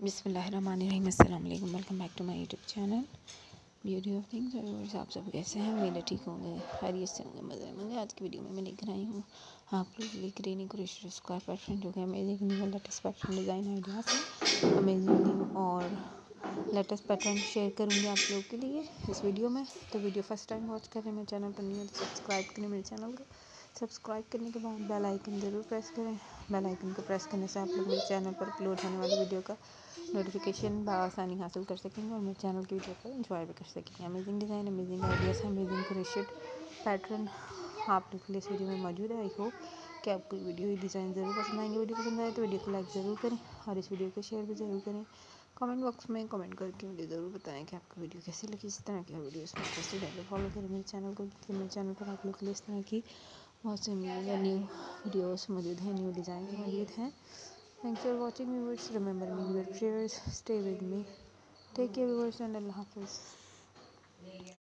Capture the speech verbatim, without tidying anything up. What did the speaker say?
बिस्मिल्लाहिर्रहमानिर्रहीम, अस्सलाम वालेकुम, welcome back to my YouTube channel beauty of things. Viewers, आप सब कैसे हैं? उम्मीद ठीक होंगे, खैरियत से होंगे, मज़े में होंगे। आज की वीडियो में मैं लेकर आई हूँ आप लोग लेकर रेनी क्रोशेट स्क्वायर पैटर्न, जो कि amazing new latest pattern design ideas है। अमेजिंग न्यू और लेटेस्ट पैटर्न शेयर करूँगी आप लोगों के लिए इस वीडियो में। तो वीडियो फर्स्ट टाइम वॉच कर रहे हैं मेरे चैनल पर, नहीं है तो सब्सक्राइब करें मेरे चैनल को। सब्सक्राइब करने के बाद बेल आइकन ज़रूर प्रेस करें। बेल आइकन को प्रेस करने से आप लोग मेरे चैनल पर अपलोड होने वाली वीडियो का नोटिफिकेशन बआसानी हासिल कर सकेंगे और मेरे चैनल की वीडियो को एंजॉय भी कर सकेंगे। Amazing design, amazing ideas, amazing crochet pattern आप लोग के लिए इस वीडियो में मौजूद है। आई होप कि आपको वीडियो ही डिज़ाइन ज़रूर पसंद आएंगे। वीडियो पसंद आए तो वीडियो को लाइक ज़रूर करें और इस वीडियो को शेयर भी ज़रूर करें। कमेंट बॉक्स में कमेंट करके मुझे ज़रूर बताएं कि आपको वीडियो कैसी लगी। इस तरह की वीडियो इसमें इंटरेस्टेड है तो फॉलो करें मेरे चैनल को, क्योंकि मेरे चैनल पर आप लोग के लिए इस तरह की बहुत से न्यू वीडियोस मौजूद हैं, न्यू डिज़ाइन मौजूद हैं। Thanks for watching viewers, remember me your prayers, stay with me, take care viewers and अल्लाह हाफिज़।